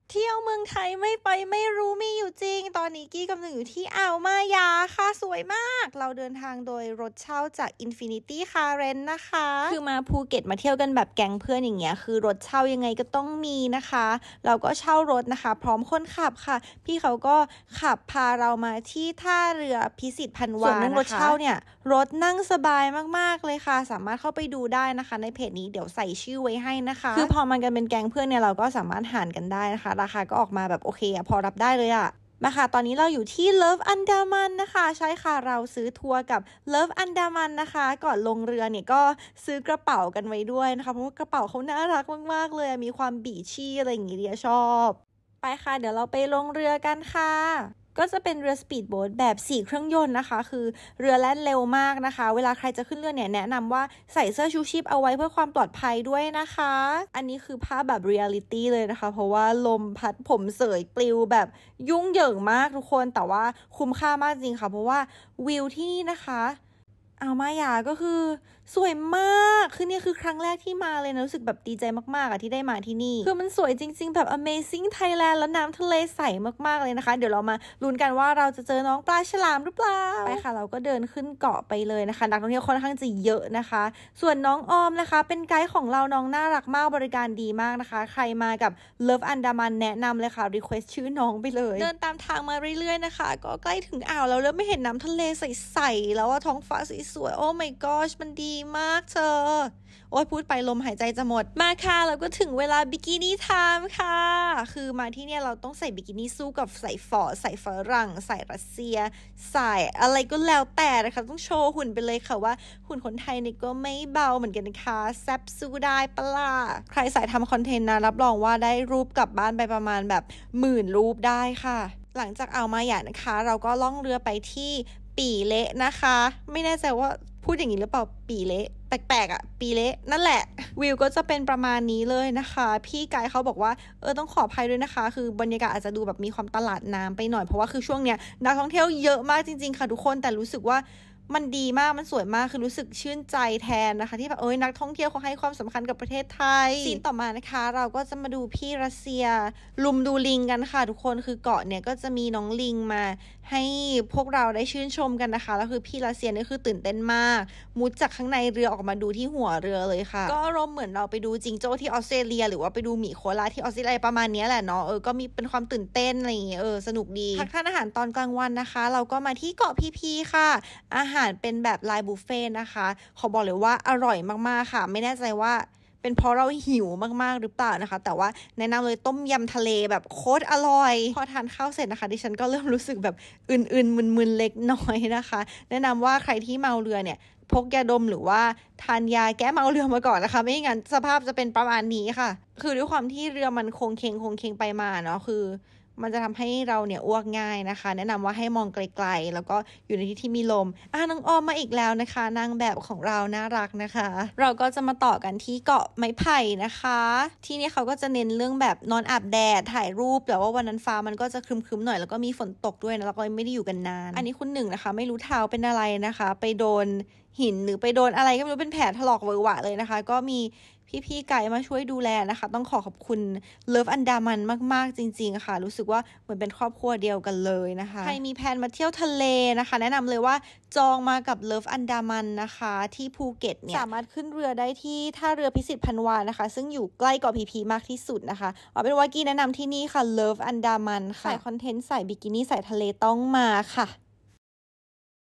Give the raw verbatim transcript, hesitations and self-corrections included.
เที่ยวเมืองไทยไม่ไปไม่รู้มีอยู่จริงตอนนี้กี้กำลังอยู่ที่อ่าวมายาค่ะสวยมากเราเดินทางโดยรถเช่าจาก Infinity Car Rent นะคะคือมาภูเก็ตมาเที่ยวกันแบบแก๊งเพื่อนอย่างเงี้ยคือรถเช่ายังไงก็ต้องมีนะคะเราก็เช่ารถนะคะพร้อมคนขับค่ะพี่เขาก็ขับพาเรามาที่ท่าเรือพิสิทธิ์พันวานะคะส่วนนั่งรถเช่าเนี่ยรถนั่งสบายมากๆเลยค่ะสามารถเข้าไปดูได้นะคะในเพจนี้เดี๋ยวใส่ชื่อไว้ให้นะคะคือพอมันกันเป็นแก๊งเพื่อนเนี่ยเราก็สามารถหารกันได้นะคะราคาก็ออกมาแบบโอเคอะพอรับได้เลยอะมาค่ะตอนนี้เราอยู่ที่ Love Andaman นะคะใช่ค่ะเราซื้อทัวร์กับ Love Andaman นะคะก่อนลงเรือเนี่ยก็ซื้อกระเป๋ากันไว้ด้วยนะคะเพราะว่ากระเป๋าเขาน่ารักมากๆเลยมีความบีชี่อะไรอย่างงี้เดียชอบไปค่ะเดี๋ยวเราไปลงเรือกันค่ะก็จะเป็นเรือสปีดโบ๊ทแบบสี่เครื่องยนต์นะคะคือเรือแล่นเร็วมากนะคะเวลาใครจะขึ้นเรือเนี่ยแนะนำว่าใส่เสื้อชูชีพเอาไว้เพื่อความปลอดภัยด้วยนะคะอันนี้คือภาพแบบเรียลลิตี้เลยนะคะเพราะว่าลมพัดผมเสยปลิวแบบยุ่งเหยิงมากทุกคนแต่ว่าคุ้มค่ามากจริงค่ะเพราะว่าวิวที่นี่นะคะอ่าวมายาก็คือสวยมากคือนี่คือครั้งแรกที่มาเลยนะรู้สึกแบบดีใจมากๆอะที่ได้มาที่นี่คือมันสวยจริงๆแบบ Amazing Thailand แล้วน้ำทะเลใสมากๆเลยนะคะเดี๋ยวเรามาลุ้นกันว่าเราจะเจอน้องปลาฉลามหรือเปล่าไปค่ะเราก็เดินขึ้นเกาะไปเลยนะคะนักท่องเที่ยวค่อนข้างจะเยอะนะคะส่วนน้องออมนะคะเป็นไกด์ของเราน้องน่ารักมากบริการดีมากนะคะใครมากับ Love Andaman แนะนำเลยค่ะ request ชื่อน้องไปเลยเดินตามทางมาเรื่อยๆนะคะก็ใกล้ถึงอ่าวแล้วแล้วไม่เห็นน้ำทะเลใสๆแล้วว่าท้องฟ้าสวยๆโอ้ my gosh มันดีมากเธอโอ้ยพูดไปลมหายใจจะหมดมาค่ะเราก็ถึงเวลาบิกินี่ไทม์ค่ะคือมาที่เนี่ยเราต้องใส่บิกินี่สู้กับใส่ฝอใส่ฝรั่งใส่รัสเซียใส่อะไรก็แล้วแต่นะคะต้องโชว์หุ่นไปเลยค่ะว่าหุ่นคนไทยนี่ก็ไม่เบาเหมือนกันนะคะแซ่บสู้ได้ปะล่ะใครใส่ทำคอนเทนต์นะรับรองว่าได้รูปกลับบ้านไปประมาณแบบหมื่นรูปได้ค่ะหลังจากอ่าวมายานะคะเราก็ล่องเรือไปที่ปีเละนะคะไม่แน่ใจว่าพูดอย่างนี้หรือเปล่าปีเละแปลกๆอ่ะปีเละนั่นแหละวิวก็จะเป็นประมาณนี้เลยนะคะพี่ไกด์เขาบอกว่าเออต้องขออภัยด้วยนะคะคือบรรยากาศอาจจะดูแบบมีความตลาดน้ำไปหน่อยเพราะว่าคือช่วงเนี้ยนักท่องเที่ยวเยอะมากจริงๆค่ะทุกคนแต่รู้สึกว่ามันดีมากมันสวยมากคือรู้สึกชื่นใจแทนนะคะที่แบบเอ้ยนักท่องเที่ยวเขาให้ความสำคัญกับประเทศไทยซีนต่อมานะคะเราก็จะมาดูพี่รัสเซียลุมดูลิงกันค่ะทุกคนคือเกาะเนี่ยก็จะมีน้องลิงมาให้พวกเราได้ชื่นชมกันนะคะแล้วคือพี่รัสเซียนี่คือตื่นเต้นมากมุดจากข้างในเรือออกมาดูที่หัวเรือเลยค่ะก็อารมณ์เหมือนเราไปดูจิงโจ้ที่ออสเตรเลียหรือว่าไปดูหมีโคอาลาที่ออสเตรเลียประมาณนี้แหละเนาะเออก็มีเป็นความตื่นเต้นอะไรอย่างเงี้ยเออสนุกดีพักทานอาหารตอนกลางวันนะคะเราก็มาที่เกาะพีพีค่ะอาหารเป็นแบบไลน์บุฟเฟ่นะคะขอบอกเลยว่าอร่อยมากๆค่ะไม่แน่ใจว่าเป็นเพราะเราหิวมากๆหรือเปล่านะคะแต่ว่าแนะนำเลยต้มยำทะเลแบบโคตรอร่อยพอทานข้าวเสร็จนะคะดิฉันก็เริ่มรู้สึกแบบอื่นๆมึนๆเล็กน้อยนะคะแนะนำว่าใครที่เมาเรือเนี่ยพกยาดมหรือว่าทานยาแก้เมาเรือมาก่อนนะคะไม่งั้นสภาพจะเป็นประมาณนี้ค่ะคือด้วยความที่เรือมันโค้งเคงโค้งเคงไปมาเนาะคือมันจะทำให้เราเนี่ยอ้วกง่ายนะคะแนะนำว่าให้มองไกลๆแล้วก็อยู่ในที่ที่มีลมอ่ะน้องออมมาอีกแล้วนะคะนางแบบของเราน่ารักนะคะเราก็จะมาต่อกันที่เกาะไม้ไผ่นะคะที่นี่เขาก็จะเน้นเรื่องแบบนอนอาบแดดถ่ายรูปแต่ว่าวันนั้นฟ้ามันก็จะครึมๆหน่อยแล้วก็มีฝนตกด้วยนะแล้วก็ไม่ได้อยู่กันนานอันนี้คุณหนึ่งนะคะไม่รู้เท้าเป็นอะไรนะคะไปโดนหินหรือไปโดนอะไรก็ไม่รู้เป็นแผลถลอกเวอะหวะเลยนะคะก็มีพี่ๆไก่มาช่วยดูแลนะคะต้องขอขอบคุณ Love Andaman มากๆจริงๆค่ะรู้สึกว่าเหมือนเป็นครอบครัวเดียวกันเลยนะคะใครมีแผนมาเที่ยวทะเลนะคะแนะนำเลยว่าจองมากับ Love Andaman นะคะที่ภูเก็ตเนี่ยสามารถขึ้นเรือได้ที่ท่าเรือพิสิทธิ์พันวานะคะซึ่งอยู่ใกล้เกาะพีพีมากที่สุดนะคะเอาเป็นว่ากี้แนะนำที่นี่ค่ะ Love Andaman ค่ะใส่คอนเทนต์ใส่บิกินี่ใส่ทะเลต้องมาค่ะ